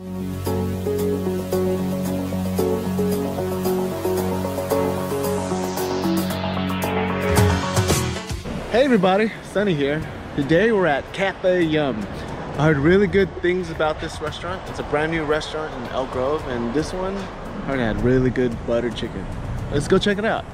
Hey everybody, Sunny here. Today we're at Cafe Yum. I heard really good things about this restaurant. It's a brand new restaurant in Elk Grove, and this one, I heard it had really good buttered chicken. Let's go check it out.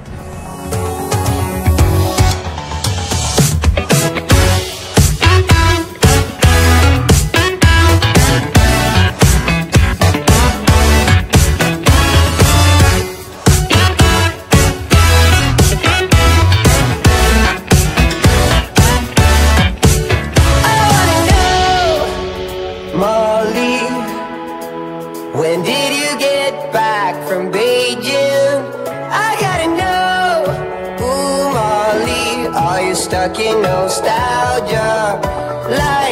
When did you get back from Beijing? I gotta know. Ooh, Molly, are you stuck in nostalgia? Like